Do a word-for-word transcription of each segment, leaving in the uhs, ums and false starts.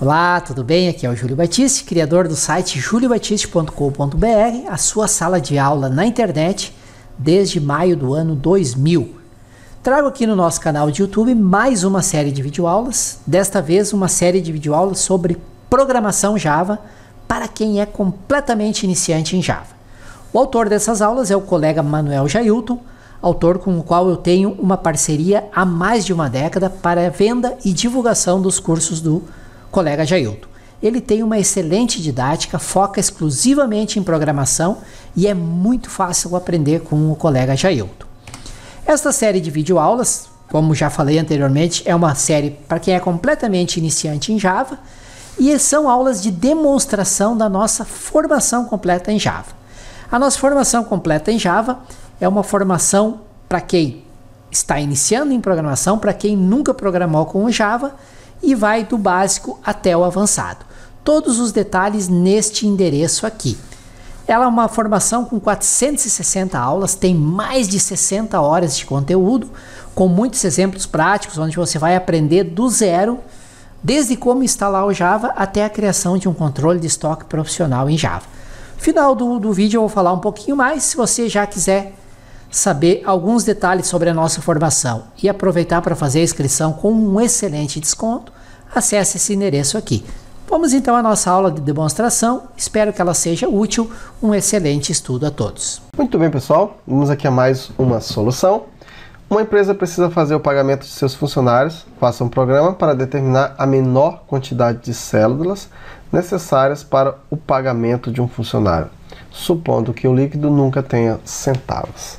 Olá, tudo bem? Aqui é o Júlio Batiste, criador do site julio batiste ponto com ponto br, a sua sala de aula na internet desde maio do ano dois mil. Trago aqui no nosso canal de YouTube mais uma série de videoaulas, desta vez uma série de videoaulas sobre programação Java para quem é completamente iniciante em Java. O autor dessas aulas é o colega Manuel Jailton, autor com o qual eu tenho uma parceria há mais de uma década para a venda e divulgação dos cursos do colega Jailton. Ele tem uma excelente didática, foca exclusivamente em programação e é muito fácil aprender com o colega Jailton. Esta série de videoaulas, como já falei anteriormente, é uma série para quem é completamente iniciante em Java e são aulas de demonstração da nossa formação completa em Java. A nossa formação completa em Java é uma formação para quem está iniciando em programação, para quem nunca programou com o Java e vai do básico até o avançado. Todos os detalhes neste endereço aqui. Ela é uma formação com quatrocentas e sessenta aulas, tem mais de sessenta horas de conteúdo, com muitos exemplos práticos, onde você vai aprender do zero, desde como instalar o Java até a criação de um controle de estoque profissional em Java. No final do, do vídeo eu vou falar um pouquinho mais, se você já quiser saber alguns detalhes sobre a nossa formação e aproveitar para fazer a inscrição com um excelente desconto, acesse esse endereço aqui. Vamos então à nossa aula de demonstração, espero que ela seja útil, um excelente estudo a todos. Muito bem, pessoal, vamos aqui a mais uma solução. Uma empresa precisa fazer o pagamento de seus funcionários, faça um programa para determinar a menor quantidade de cédulas necessárias para o pagamento de um funcionário, supondo que o líquido nunca tenha centavos.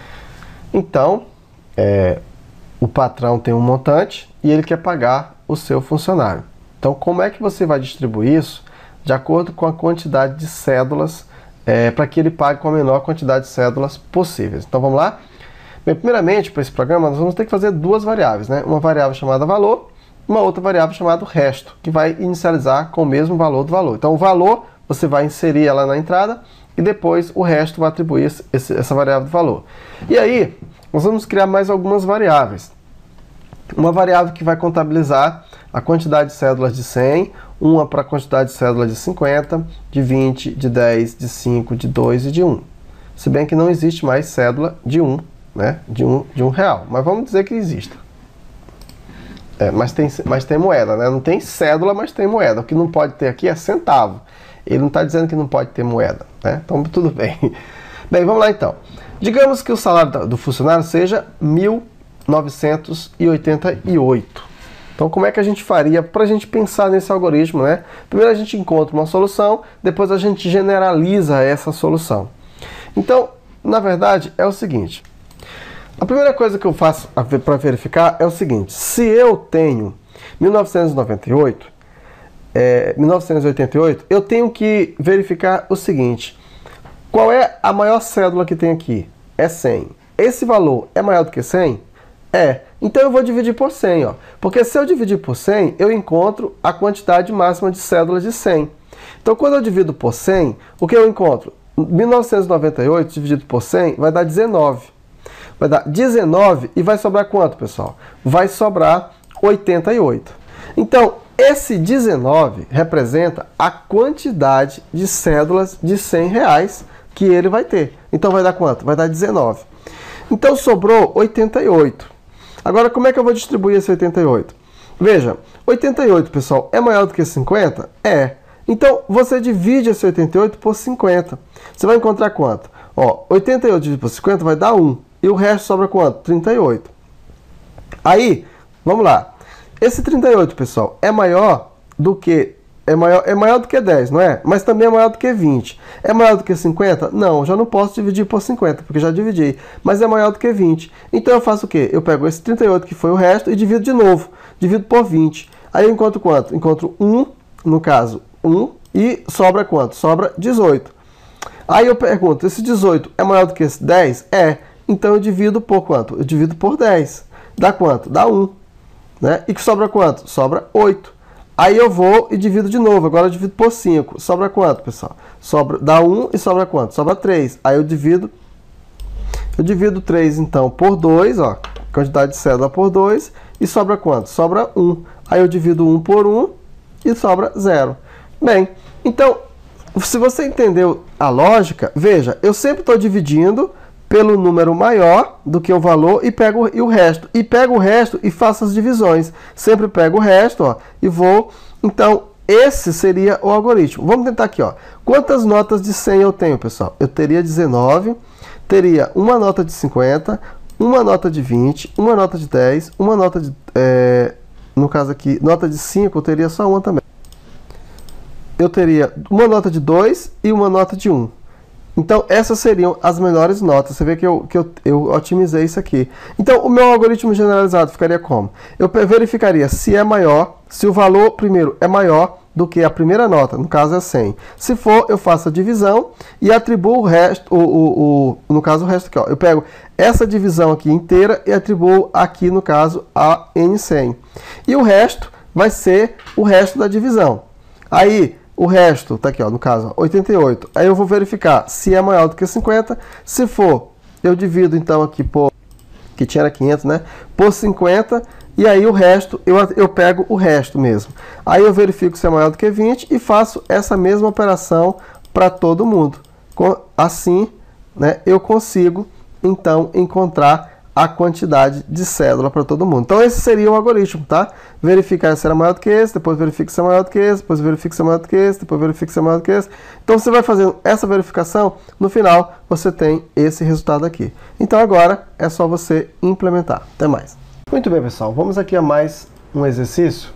Então, é, o patrão tem um montante e ele quer pagar o seu funcionário. Então, como é que você vai distribuir isso? De acordo com a quantidade de cédulas, é, para que ele pague com a menor quantidade de cédulas possíveis. Então, vamos lá? Bem, primeiramente, para esse programa, nós vamos ter que fazer duas variáveis, né? Uma variável chamada valor, uma outra variável chamada resto, que vai inicializar com o mesmo valor do valor. Então, o valor, você vai inserir ela na entrada, e depois o resto vai atribuir esse, essa variável de valor. E aí, nós vamos criar mais algumas variáveis. Uma variável que vai contabilizar a quantidade de cédulas de cem, uma para a quantidade de cédulas de cinquenta, de vinte, de dez, de cinco, de dois e de um. Se bem que não existe mais cédula de um, né? de um, de um real, mas vamos dizer que exista. É, mas, tem, mas tem moeda, né? Não tem cédula, mas tem moeda. O que não pode ter aqui é centavo. Ele não está dizendo que não pode ter moeda, né? Então tudo bem. Bem, vamos lá então. Digamos que o salário do funcionário seja mil novecentos e oitenta e oito. Então como é que a gente faria para a gente pensar nesse algoritmo, né? Primeiro a gente encontra uma solução, depois a gente generaliza essa solução. Então, na verdade, é o seguinte. A primeira coisa que eu faço para verificar é o seguinte. Se eu tenho mil novecentos e noventa e oito, É, mil novecentos e oitenta e oito, eu tenho que verificar o seguinte: qual é a maior cédula que tem aqui? É cem. Esse valor é maior do que cem? É. Então eu vou dividir por cem, ó. Porque se eu dividir por cem, eu encontro a quantidade máxima de cédulas de cem. Então quando eu divido por cem, o que eu encontro? mil novecentos e noventa e oito dividido por cem vai dar dezenove. Vai dar dezenove e vai sobrar quanto, pessoal? Vai sobrar oitenta e oito. Então, esse dezenove representa a quantidade de cédulas de cem reais que ele vai ter. Então vai dar quanto? Vai dar dezenove. Então sobrou oitenta e oito. Agora como é que eu vou distribuir esse oitenta e oito? Veja, oitenta e oito, pessoal, é maior do que cinquenta? É. Então você divide esse oitenta e oito por cinquenta. Você vai encontrar quanto? Ó, oitenta e oito dividido por cinquenta vai dar um. E o resto sobra quanto? trinta e oito. Aí, vamos lá. Esse trinta e oito, pessoal, é maior do que é maior, é maior do que dez, não é? Mas também é maior do que vinte. É maior do que cinquenta? Não, já não posso dividir por cinquenta, porque já dividi. Mas é maior do que vinte. Então eu faço o quê? Eu pego esse trinta e oito, que foi o resto, e divido de novo. Divido por vinte. Aí eu encontro quanto? Encontro um, no caso, um, e sobra quanto? Sobra dezoito. Aí eu pergunto, esse dezoito é maior do que esse dez? É. Então eu divido por quanto? Eu divido por dez. Dá quanto? Dá um. Né? E que sobra quanto? Sobra oito. Aí eu vou e divido de novo. Agora eu divido por cinco. Sobra quanto, pessoal? Sobra, dá um e sobra quanto? Sobra três. Aí eu divido eu divido três, então, por dois, ó, quantidade de cédula por dois, e sobra quanto? Sobra um. Aí eu divido um por um e sobra zero. Bem, então, se você entendeu a lógica, veja, eu sempre estou dividindo pelo número maior do que o valor e pego e o resto. E pego o resto e faço as divisões. Sempre pego o resto, ó, e vou... Então, esse seria o algoritmo. Vamos tentar aqui, ó. Quantas notas de cem eu tenho, pessoal? Eu teria dezenove, teria uma nota de cinquenta, uma nota de vinte, uma nota de dez, uma nota de... É, no caso aqui, nota de cinco, eu teria só uma também. Eu teria uma nota de dois e uma nota de um. Então, essas seriam as melhores notas. Você vê que, eu, que eu, eu otimizei isso aqui. Então, o meu algoritmo generalizado ficaria como? Eu verificaria se é maior, se o valor, primeiro, é maior do que a primeira nota, no caso é cem. Se for, eu faço a divisão e atribuo o resto, o, o, o, no caso o resto aqui, ó. Eu pego essa divisão aqui inteira e atribuo aqui, no caso, a N cem. E o resto vai ser o resto da divisão. Aí, o resto, tá aqui, ó, no caso, oitenta e oito. Aí eu vou verificar se é maior do que cinquenta. Se for, eu divido então aqui por, que tinha era quinhentos, né? Por cinquenta. E aí o resto, eu, eu pego o resto mesmo. Aí eu verifico se é maior do que vinte e faço essa mesma operação para todo mundo. Assim, né, eu consigo, então, encontrar a quantidade de cédula para todo mundo. Então esse seria o algoritmo, tá? Verificar se era maior do que esse, depois verifica se é maior do que esse, depois verifica se é maior do que esse, depois verifica se é maior do que esse. Então você vai fazendo essa verificação, no final você tem esse resultado aqui. Então agora é só você implementar. Até mais. Muito bem, pessoal. Vamos aqui a mais um exercício.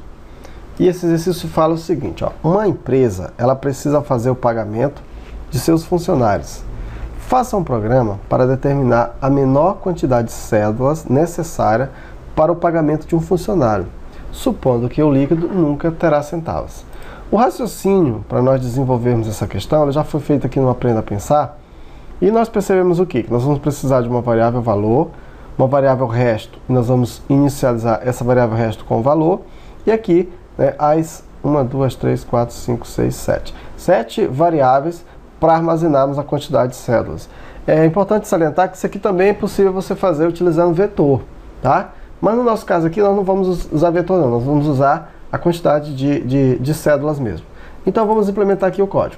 E esse exercício fala o seguinte, ó. Uma empresa, ela precisa fazer o pagamento de seus funcionários. Faça um programa para determinar a menor quantidade de cédulas necessária para o pagamento de um funcionário, supondo que o líquido nunca terá centavos. O raciocínio para nós desenvolvermos essa questão já foi feito aqui no Aprenda a Pensar, e nós percebemos o quê? Que nós vamos precisar de uma variável valor, uma variável resto, e nós vamos inicializar essa variável resto com valor, e aqui, né, as uma, duas, três, quatro, cinco, seis, sete. Sete variáveis para armazenarmos a quantidade de cédulas. É importante salientar que isso aqui também é possível você fazer utilizando vetor, tá? Mas no nosso caso aqui nós não vamos usar vetor não, nós vamos usar a quantidade de, de, de cédulas mesmo. Então vamos implementar aqui o código.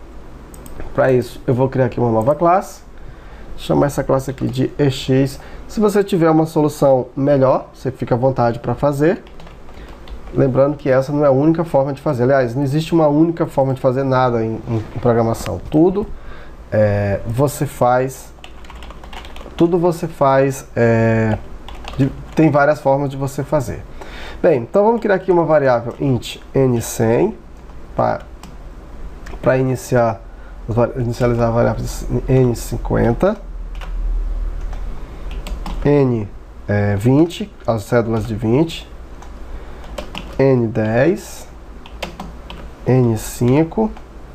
Para isso eu vou criar aqui uma nova classe, chamar essa classe aqui de E X. Se você tiver uma solução melhor, você fica à vontade para fazer. Lembrando que essa não é a única forma de fazer. Aliás, não existe uma única forma de fazer nada em, em programação. Tudo é, você faz... Tudo você faz... É, de, tem várias formas de você fazer. Bem, então vamos criar aqui uma variável int n cem para iniciar, inicializar a variável n cinquenta, n é, vinte, as cédulas de vinte, N dez, N cinco,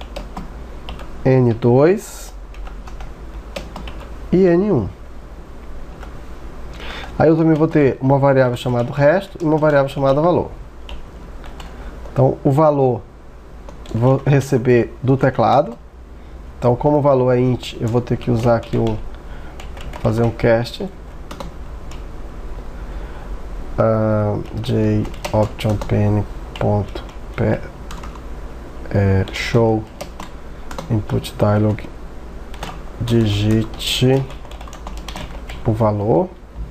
N dois e N um. Aí eu também vou ter uma variável chamada resto e uma variável chamada valor. Então o valor eu vou receber do teclado. Então como o valor é int, eu vou ter que usar aqui um, fazer um cast. Uh, j option pen ponto é, show input dialog, digite o valor.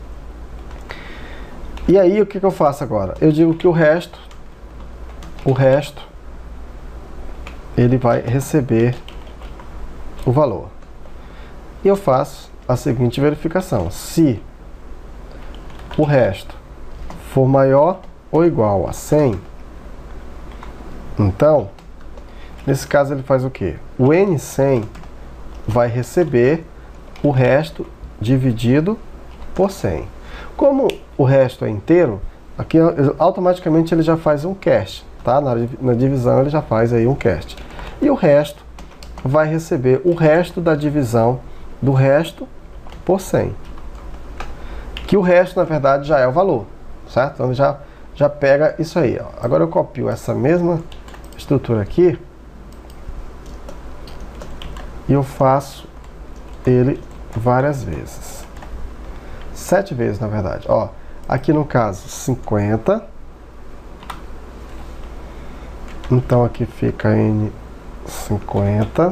E aí o que, que eu faço agora? Eu digo que o resto o resto ele vai receber o valor. E eu faço a seguinte verificação: se o resto for maior ou igual a cem, então, nesse caso ele faz o quê? O N cem vai receber o resto dividido por cem. Como o resto é inteiro, aqui automaticamente ele já faz um cast, tá? Na, na divisão ele já faz aí um cast. E o resto vai receber o resto da divisão do resto por cem. Que o resto, na verdade, já é o valor. Certo? Então já, já pega isso aí. Ó. Agora eu copio essa mesma estrutura aqui e eu faço ele várias vezes. Sete vezes, na verdade. Ó, aqui no caso, cinquenta. Então aqui fica N cinquenta.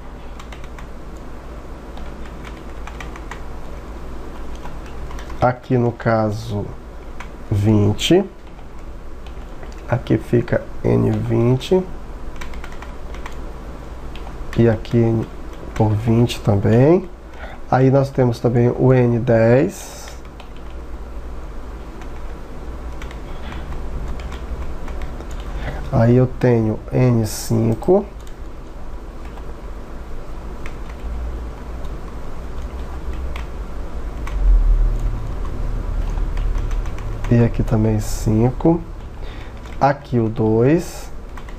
Aqui no caso vinte. Aqui fica N vinte. E aqui N por vinte também. Aí nós temos também o N dez. Aí eu tenho N cinco. E aqui também cinco. Aqui o dois.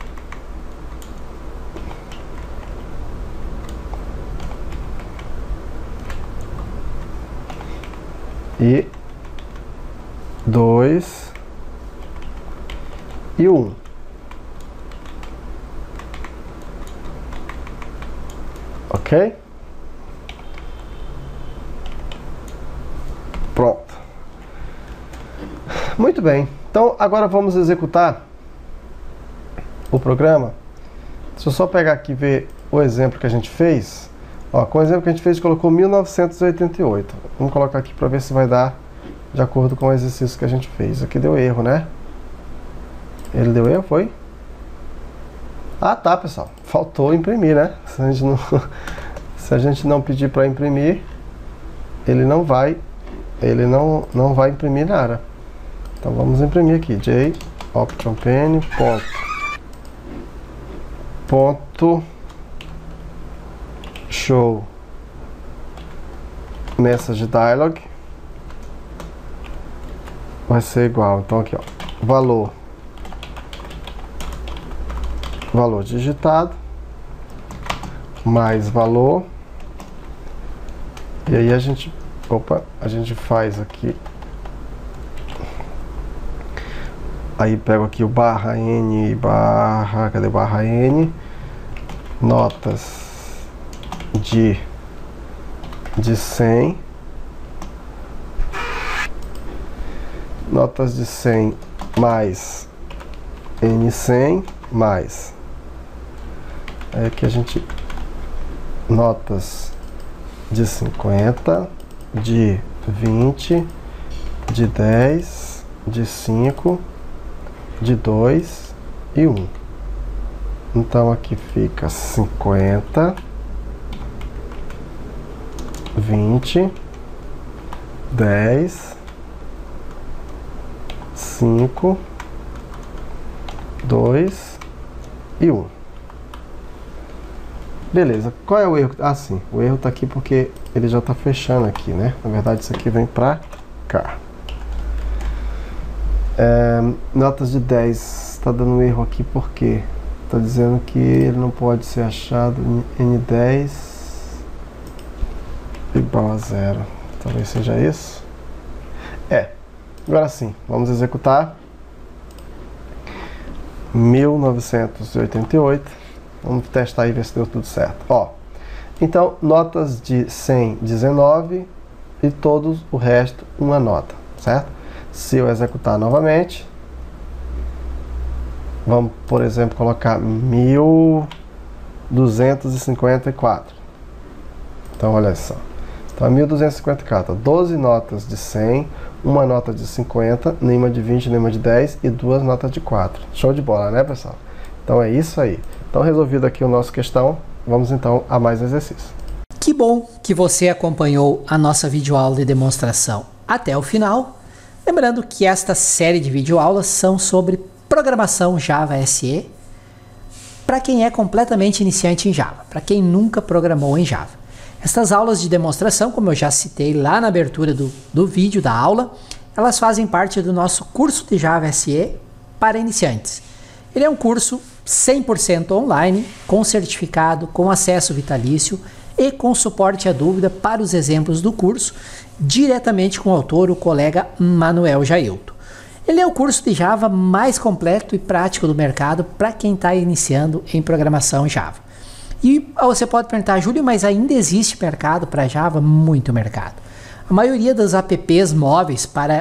E dois. E um. Ok? Pronto. Muito bem. Então, agora vamos executar o programa. Deixa eu só pegar aqui e ver o exemplo que a gente fez. Ó, com o exemplo que a gente fez, colocou mil novecentos e oitenta e oito. Vamos colocar aqui para ver se vai dar de acordo com o exercício que a gente fez. Aqui deu erro, né? Ele deu erro, foi? Ah, tá, pessoal. Faltou imprimir, né? Se a gente não, se a gente não pedir para imprimir, ele não vai, ele não, não vai imprimir nada. Então vamos imprimir aqui. J option pen ponto ponto show message dialog vai ser igual. Então aqui, ó, valor valor digitado mais valor, e aí a gente opa a gente faz aqui, aí pego aqui o barra n barra cadê barra n notas de de cem, notas de cem mais N cem mais, aí aqui a gente notas de cinquenta, de vinte, de dez, de cinco, de dois e um. Então aqui fica cinquenta, vinte, dez, cinco, dois e um. Beleza, qual é o erro? Ah, sim, o erro tá aqui porque ele já tá fechando aqui, né? Na verdade isso aqui vem pra cá. É, notas de dez, tá dando erro aqui porque tá dizendo que ele não pode ser achado N dez igual a zero. Talvez seja isso. É, agora sim, vamos executar. mil novecentos e oitenta e oito. Vamos testar e ver se deu tudo certo. Ó, então, notas de cem, dezenove e todos o resto, uma nota, certo? Se eu executar novamente, vamos, por exemplo, colocar mil duzentos e cinquenta e quatro. Então, olha só. Então, é mil duzentos e cinquenta e quatro. doze notas de cem, uma nota de cinquenta, nenhuma de vinte, nenhuma de dez e duas notas de quatro. Show de bola, né, pessoal? Então, é isso aí. Então, resolvido aqui o nosso questão, vamos então a mais exercício. Que bom que você acompanhou a nossa videoaula de demonstração até o final. Lembrando que esta série de videoaulas são sobre programação Java S E para quem é completamente iniciante em Java, para quem nunca programou em Java. Estas aulas de demonstração, como eu já citei lá na abertura do, do vídeo da aula, elas fazem parte do nosso curso de Java S E para iniciantes. Ele é um curso cem por cento online, com certificado, com acesso vitalício e com suporte à dúvida para os exemplos do curso, diretamente com o autor, o colega Manuel Jailton. Ele é o curso de Java mais completo e prático do mercado para quem está iniciando em programação Java. E você pode perguntar, Júlio, mas ainda existe mercado para Java? Muito mercado. A maioria das apps móveis para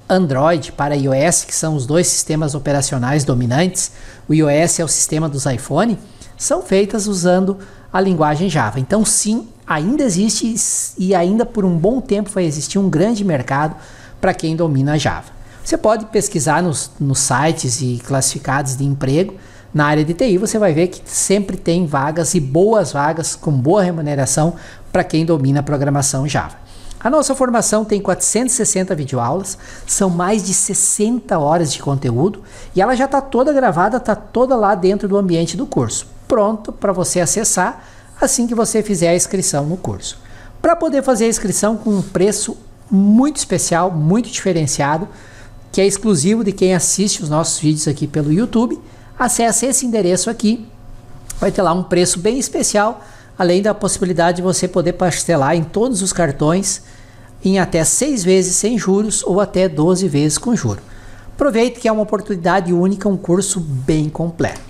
Android para iOS, que são os dois sistemas operacionais dominantes, o iOS é o sistema dos iPhone, são feitas usando a linguagem Java. Então sim, ainda existe e ainda por um bom tempo vai existir um grande mercado para quem domina Java. Você pode pesquisar nos, nos sites e classificados de emprego na área de T I, você vai ver que sempre tem vagas e boas vagas com boa remuneração para quem domina a programação Java. A nossa formação tem quatrocentas e sessenta videoaulas, são mais de sessenta horas de conteúdo e ela já está toda gravada, está toda lá dentro do ambiente do curso, pronto para você acessar assim que você fizer a inscrição no curso. Para poder fazer a inscrição com um preço muito especial, muito diferenciado, que é exclusivo de quem assiste os nossos vídeos aqui pelo YouTube, acesse esse endereço aqui, vai ter lá um preço bem especial, além da possibilidade de você poder parcelar em todos os cartões em até seis vezes sem juros ou até doze vezes com juros. Aproveite que é uma oportunidade única, um curso bem completo.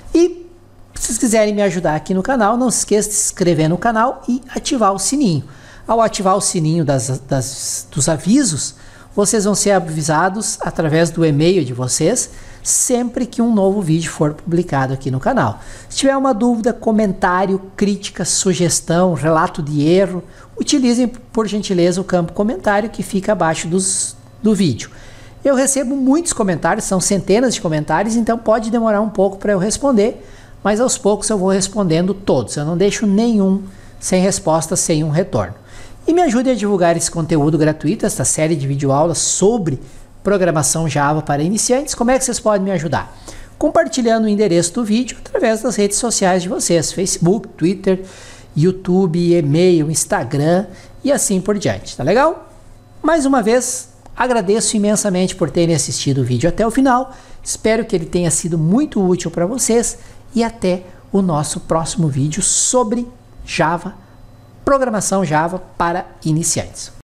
E se vocês quiserem me ajudar aqui no canal, não se esqueça de se inscrever no canal e ativar o sininho. Ao ativar o sininho das, das, dos avisos, vocês vão ser avisados através do e-mail de vocês sempre que um novo vídeo for publicado aqui no canal. Se tiver uma dúvida, comentário, crítica, sugestão, relato de erro, utilizem por gentileza o campo comentário que fica abaixo dos, do vídeo. Eu recebo muitos comentários, são centenas de comentários, então pode demorar um pouco para eu responder, mas aos poucos eu vou respondendo todos, eu não deixo nenhum sem resposta, sem um retorno. E me ajude a divulgar esse conteúdo gratuito, esta série de videoaulas sobre programação Java para iniciantes. Como é que vocês podem me ajudar? Compartilhando o endereço do vídeo através das redes sociais de vocês, Facebook, Twitter, YouTube, e-mail, Instagram e assim por diante, tá legal? Mais uma vez, agradeço imensamente por terem assistido o vídeo até o final, espero que ele tenha sido muito útil para vocês e até o nosso próximo vídeo sobre Java, programação Java para iniciantes.